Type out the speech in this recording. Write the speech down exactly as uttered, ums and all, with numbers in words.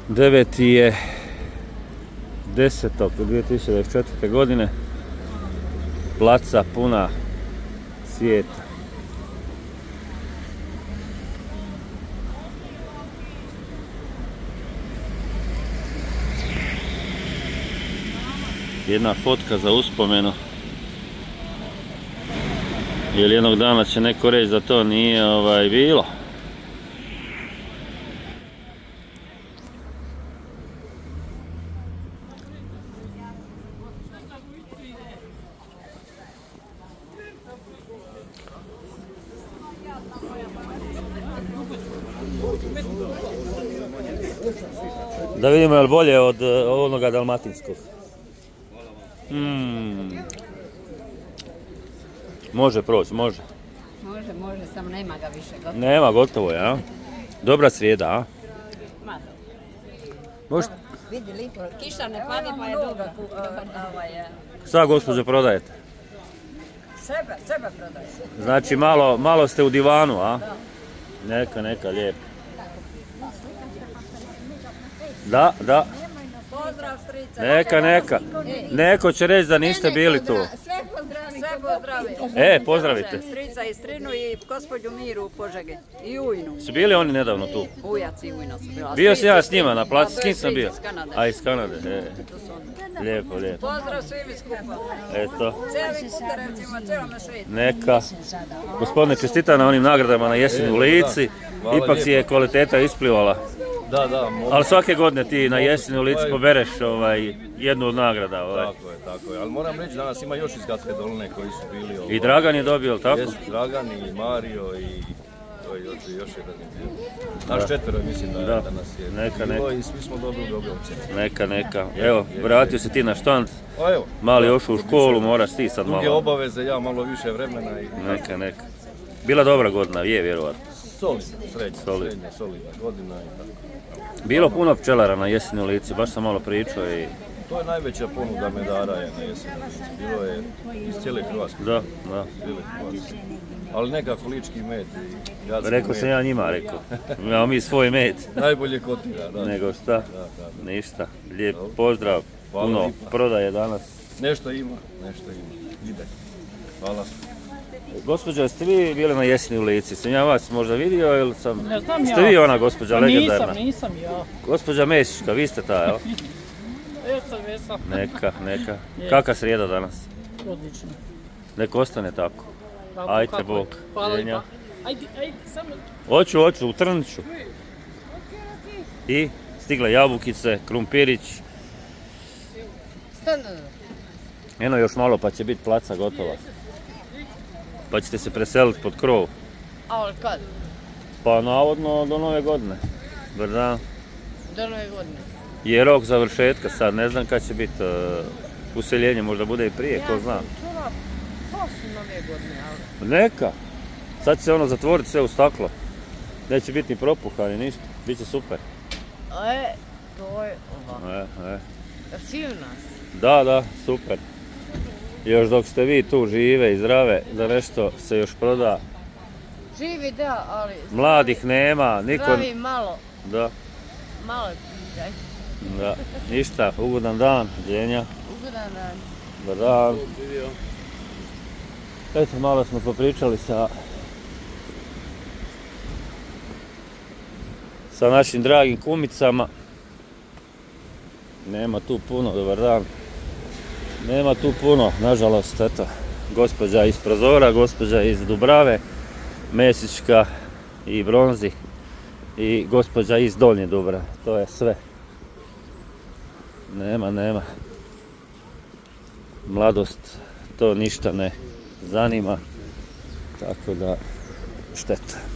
deveti je desetog dvije tisuće dvadeset četvrte godine. Placa puna svijeta. Jedna fotka za uspomenu. Jer jednog dana će neko reći da to nije ovaj, bilo. Da vidimo je li bolje od onoga dalmatinskog. Mm. Može proći, može. Može, može, samo nema ga više gotovo. Nema, gotovo je, a? Dobra srijeda, a? Ma Može? vidi lipo, kiša ne padi pa je dobro. Šta gospođo prodajete? Sebe, sebe prodaje. Znači malo, malo ste u divanu, a? Neka, neka, lijepo. Da, da. Pozdrav strica. Neka, neka. Neko će reći da niste bili tu. Sve pozdravi. Sve pozdravi. E, pozdravite. Strica i Strinu i gospođu Miru u Požege. I Ujnu. Su bili oni nedavno tu? Ujac i Ujno su bila. Bio sam ja s njima na placu, s kim sam bio? Iz Kanade. A, iz Kanade, e. Lijepo, lijepo. Pozdrav svimi skupa. Eto. Cijelim Kukarevcima, cijelome svijetu. Neka. Gospodine, čestita na onim nagradama na jeseni u Lici. Ipak si je kvaliteta isplivala. Da, da. Ali svake godine ti na jeseni u Lici pobereš ovaj, jednu od nagrada. Ovaj. Tako je, tako je. Ali moram reći, danas ima još iz Gatske doline koji su bili... Ovaj, I Dragan je dobio, tako? Jest, Dragan i Mario i... To je još, još jedan je bio. Naš četvero mislim da, da. danas je neka, bilo neka. I svi smo dobili dobre ocjene. Neka, neka. Evo, vratio se ti na štand. A evo. Mali još u školu, moraš ti sad malo. Druge obaveze, ja malo više vremena i... Neka, neka. Bila dobra godina, je vjerovatno. Solidna, srednja, Solid. srednja, solidna godina i tako. Bilo puno pčelara na jeseni u Lici, baš sam malo pričao i... To je najveća ponuda medara je na jeseni u Lici. Bilo je iz cijele Hrvatske. Da, da. Cijele Hrvatske. Ali nekako lički med i jadski Rekao med. sam ja njima, rekao. Imamo mi svoj med. Najbolje kotira, da. Nego šta? Da, da, da. Ništa. Lijep pozdrav. Hvala Puno lipa. prodaje danas. Nešto ima, nešto ima. Ide. Hvala. Gospođo, jeste vi bili na jeseni u Lici? Sam ja vas možda vidio ili sam... Ne znam ja. Ste vi ona gospođa legendarna? Nisam, nisam ja. Gospođa Mesićka, vi ste ta, jel? Jesam, jesam. Neka, neka. Je. Kakva srijeda danas? Odlično. Nek ostane tako. Kako, Ajde, kako? Bog. Hvala Ženja. lipa. Ajde, ajde, samo... Hoću, hoću, u Trniću. I stigle jabukice, krumpirić. Eno još malo pa će biti placa gotova. Pa ćete se preseliti pod krov. A kad? Pa navodno do nove godine. Dobar dan. Do nove godine. Je rok završetka sad, ne znam kad će biti uh, useljenje, možda bude i prije, ko zna. Ja sam čula poslije nove godine, ali... Neka. Sad će se ono zatvoriti sve u staklo. Neće biti ni propuhani, ništa. Biće super. E, to je ova. E, e. Silna si. Da, da, super. Još dok ste vi tu žive i zdrave, da nešto se još proda. Živi da, ali... Mladih nema, niko... Zdravi malo, Da, malo pitaj. da. Ništa, ugodan dan, Ženja. Ugodan dan. Dobar dan. Eto, malo smo popričali sa... sa našim dragim kumicama. Nema tu puno, dobar dan. Nema tu puno, nažalost, eto. Gospođa iz Prozora, gospođa iz Dubrave, Mesićka i Bronzi i gospođa iz Donje Dubrave. To je sve. Nema, nema. Mladost to ništa ne zanima, tako da šteta.